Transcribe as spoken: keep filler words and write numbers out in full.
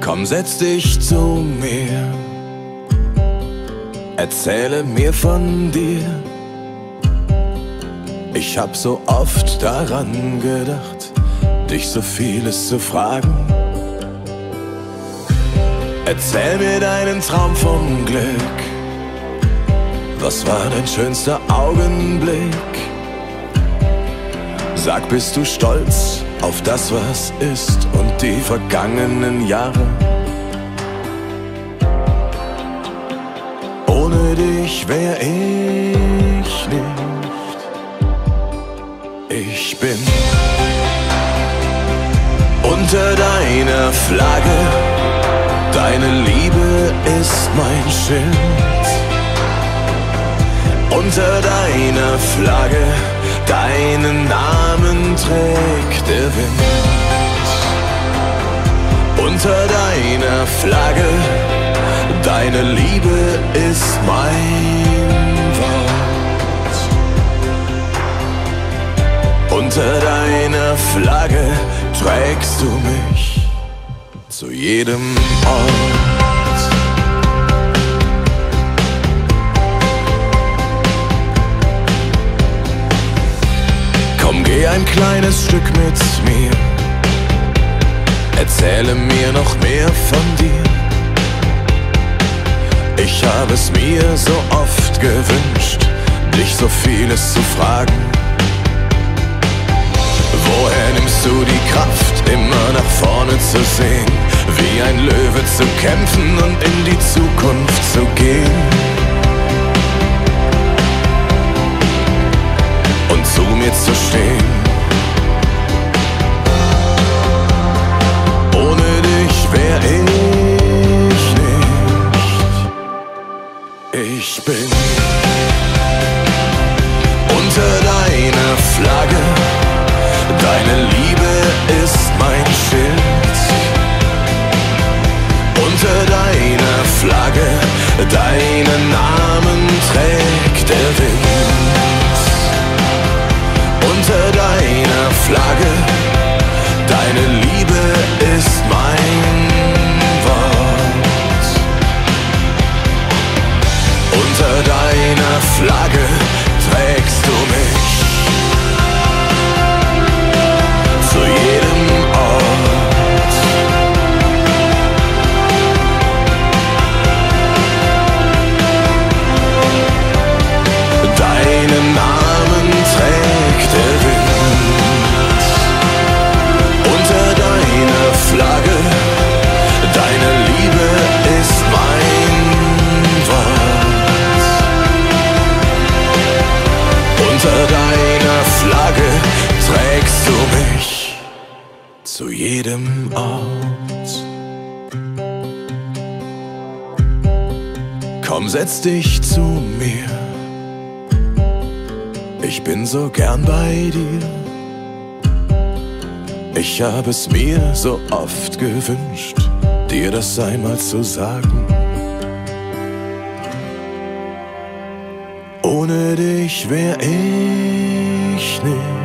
Komm, setz dich zu mir, erzähle mir von dir. Ich hab so oft daran gedacht, dich so vieles zu fragen. Erzähl mir deinen Traum vom Glück. Was war dein schönster Augenblick? Sag, bist du stolz auf das, was ist und die vergangenen Jahre? Ohne dich wär ich nicht. Ich bin unter deiner Flagge, deine Liebe ist mein Schild. Unter deiner Flagge, deinen Namen trägt der Wind. Unter deiner Flagge, deine Liebe ist mein Wort. Unter deiner Flagge trägst du mich zu jedem Ort. Komm, geh ein kleines Stück mit mir, erzähle mir noch mehr von dir. Ich habe es mir so oft gewünscht, dich so vieles zu fragen. Woher nimmst du die Kraft, immer nach vorne zu sehen, wie ein Löwe zu kämpfen und in die Zukunft zu gehen? Und zu mir zu stehen. Ohne dich wär ich nicht. Ich bin unter deiner Flagge, deine Liebe ist mein Schild. Unter deiner Flagge, deinen Namen trägt der Wind. Unter deiner Flagge, deine Liebe ist mein Wort. Unter deiner Flagge trägst du mich zu jedem Ort. Deinen Namen trägt der Wind. Unter deiner Flagge, deine Liebe ist mein Wort. Unter deiner Flagge trägst du mich zu jedem Ort. Komm, setz dich zu mir, ich bin so gern bei dir. Ich hab es mir so oft gewünscht, dir das einmal zu sagen. Ohne dich wär ich nicht.